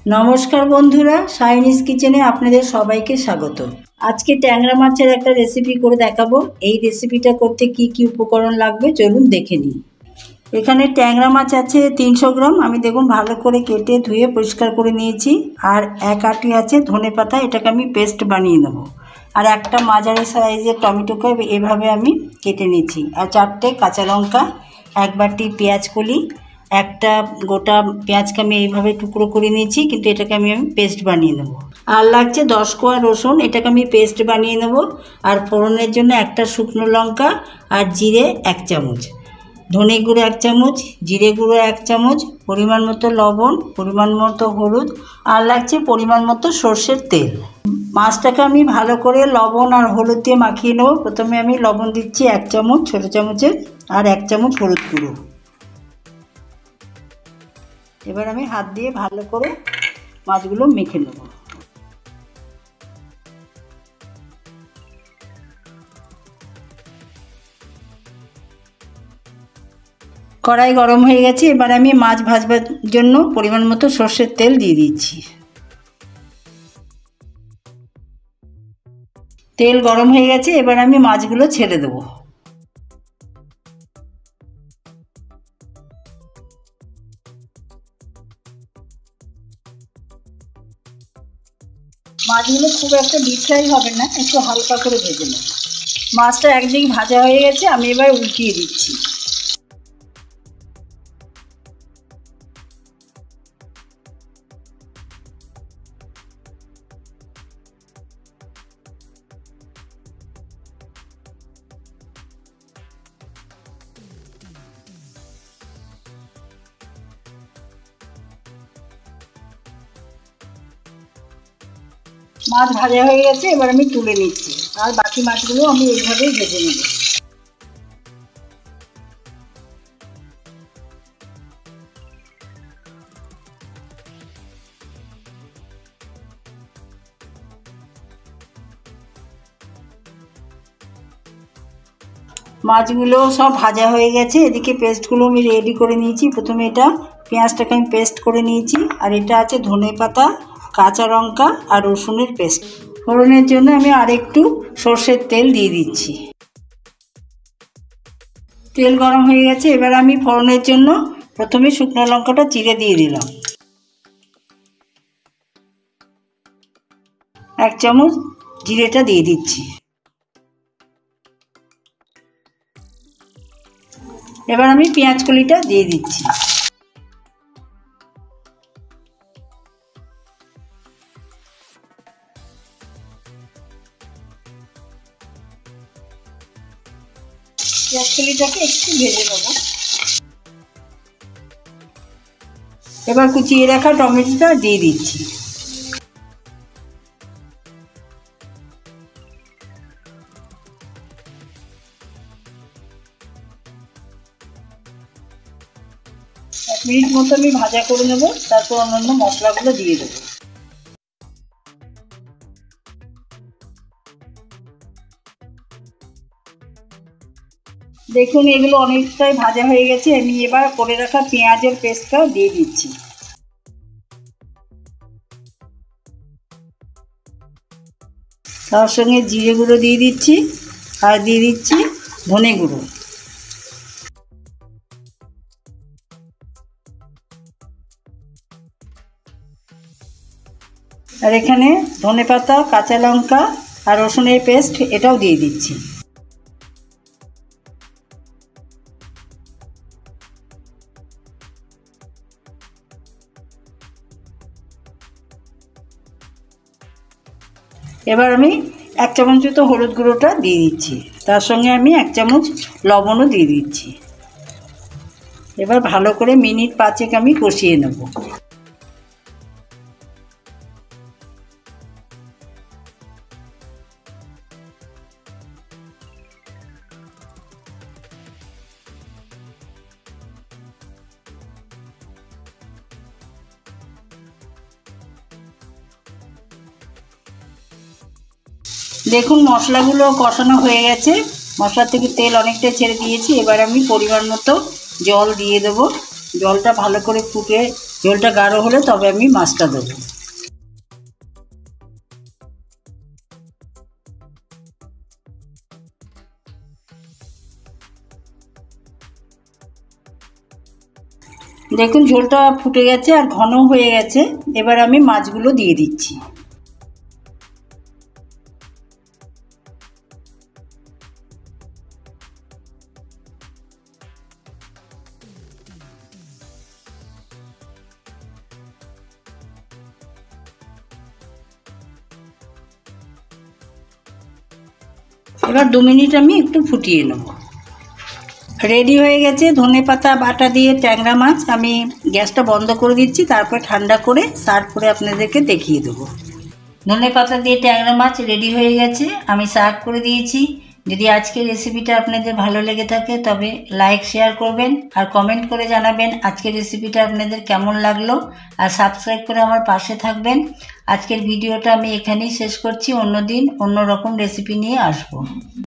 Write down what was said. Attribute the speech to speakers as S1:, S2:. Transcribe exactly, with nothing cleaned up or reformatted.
S1: নমস্কার বন্ধুরা, শাইনিজ কিচেনে আপনাদের সবাইকে স্বাগত। আজকে ট্যাংরা মাছের একটা রেসিপি করে দেখাবো। এই রেসিপিটা করতে কি কি উপকরণ লাগবে চলুন দেখে নিই। এখানে ট্যাংরা মাছ আছে তিনশো গ্রাম। আমি দেখুন ভালো করে কেটে ধুয়ে পরিষ্কার করে নিয়েছি। আর এক আটি আছে ধনেপাতা, এটাকে আমি পেস্ট বানিয়ে নেবো। আর একটা মাঝারি সাইজের টমেটোকে এভাবে আমি কেটে নিয়েছি। আর চারটে কাঁচা লঙ্কা, এক বাটি পেঁয়াজ কলি, একটা গোটা পেঁয়াজকে আমি এইভাবে টুকরো করে নিয়েছি, কিন্তু এটাকে আমি আমি পেস্ট বানিয়ে নেব। আর লাগছে দশ কোয়া রসুন, এটাকে আমি পেস্ট বানিয়ে নেব। আর ফোড়নের জন্য একটা শুকনো লঙ্কা আর জিরে এক চামচ, ধনে গুঁড়ো এক চামচ, জিরে গুঁড়ো এক চামচ, পরিমাণ মতো লবণ, পরিমাণ মতো হলুদ, আর লাগছে পরিমাণ মতো সর্ষের তেল। মাছটাকে আমি ভালো করে লবণ আর হলুদ দিয়ে মাখিয়ে নেব। প্রথমে আমি লবণ দিচ্ছি এক চামচ ছোটো চামচের, আর এক চামচ হলুদ গুঁড়ো। এবার আমি হাত দিয়ে ভালো করে মাছগুলো মেখে নেব। কড়াই গরম হয়ে গেছে। এবার আমি মাছ ভাজবার জন্য পরিমাণ মতো সর্ষের তেল দিয়ে দিচ্ছি। তেল গরম হয়ে গেছে, এবার আমি মাছগুলো ছেড়ে দেবো। মাছগুলো খুব একটা ডিপ ফ্রাই হবে না, একটু হালকা করে ভেজে নেব। মাছটা একদিক ভাজা হয়ে গেছে, আমি এবার উল্টিয়ে দিচ্ছি। মাছ ভাজা হয়ে গেছে, এবার আমি তুলে নিচ্ছি। আর বাকি মাছগুলো আমি এইভাবেই ভেজে নেব। মাছগুলো সব ভাজা হয়ে গেছে। এদিকে পেস্টগুলো আমি রেডি করে নিয়েছি। প্রথমে এটা পেঁয়াজটাকে আমি পেস্ট করে নিয়েছি। আর এটা আছে ধনেপাতা, কাঁচা লঙ্কা আর রসুনের পেস্ট। ফোড়নের জন্য আমি আরেকটু সর্ষের তেল দিয়ে দিচ্ছি। তেল গরম হয়ে গেছে, এবার আমি ফোড়নের জন্য প্রথমে শুকনো লঙ্কাটা চিড়ে দিয়ে দিলাম। এক চামচ জিরেটা দিয়ে দিচ্ছি। এবার আমি পেঁয়াজ কলিটা দিয়ে দিচ্ছি। পেঁয়াজ কলিটাকে একটু ভেজে নেব। এবার কুচিয়ে রাখা টমেটোটা দিয়ে দিচ্ছি। এক মিনিট মতো আমি ভাজা করে নেব, তারপর অন্যান্য মশলাগুলো দিয়ে দেবো। দেখুন এগুলো অনেকটাই ভাজা হয়ে গেছে। আমি এবার করে রাখা পেঁয়াজের পেস্টটা দিয়ে দিচ্ছি। তার সঙ্গে জিরে গুঁড়ো দিয়ে দিচ্ছি, আর দিয়ে দিচ্ছি ধনে গুঁড়ো। আর এখানে ধনেপাতা, কাঁচা লঙ্কা আর রসুনের পেস্ট এটাও দিয়ে দিচ্ছি। এবার আমি এক চামচ মতো হলুদ গুঁড়োটা দিয়ে দিচ্ছি। তার সঙ্গে আমি এক চামচ লবণও দিয়ে দিচ্ছি। এবার ভালো করে মিনিট পাঁচেক আমি কষিয়ে নেব। দেখুন মশলাগুলো কষানো হয়ে গেছে। মশলা থেকে তেল অনেকটা ছেড়ে দিয়েছি। এবার আমি পরিমাণ মতো জল দিয়ে দেবো। জলটা ভালো করে ফুটে ঝোলটা গাঢ় হলে তবে আমি মাছটা দেবো। দেখুন ঝোলটা ফুটে গেছে আর ঘন হয়ে গেছে। এবার আমি মাছগুলো দিয়ে দিচ্ছি। এবার দু মিনিট আমি একটু ফুটিয়ে নেব। রেডি হয়ে গেছে ধনেপাতা বাটা দিয়ে ট্যাংরা মাছ। আমি গ্যাসটা বন্ধ করে দিচ্ছি, তারপর ঠান্ডা করে সার্ভ করে আপনাদেরকে দেখিয়ে দেবো। ধনেপাতা দিয়ে ট্যাংরা মাছ রেডি হয়ে গেছে, আমি সার্ভ করে দিয়েছি। যদি আজকের রেসিপিটা আপনাদের ভালো লেগে থাকে তবে লাইক শেয়ার করবেন আর কমেন্ট করে জানাবেন আজকের রেসিপিটা আপনাদের কেমন লাগলো, আর সাবস্ক্রাইব করে আমার পাশে থাকবেন। আজকের ভিডিওটা আমি এখানেই শেষ করছি। অন্য দিন অন্য রকম রেসিপি নিয়ে আসবো।